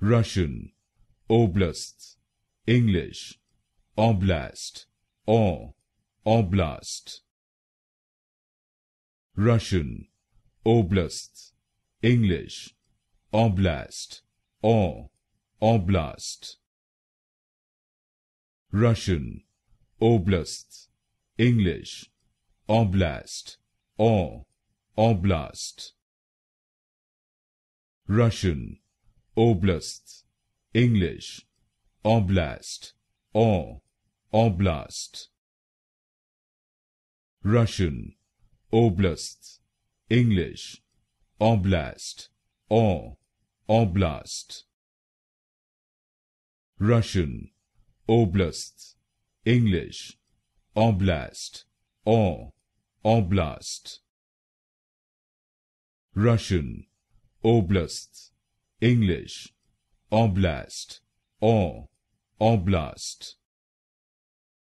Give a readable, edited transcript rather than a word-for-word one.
Russian, Oblast, English, Oblast, or Oblast. Russian, Oblast, English, Oblast, or Oblast. Russian, Oblast, English, Oblast, or Oblast. Russian, Oblast, English, Oblast, or Oblast. Russian, Oblast, English, Oblast, or Oblast. Russian, Oblast, English, Oblast, or Oblast. Russian, Oblast, English, Oblast, or Oblast.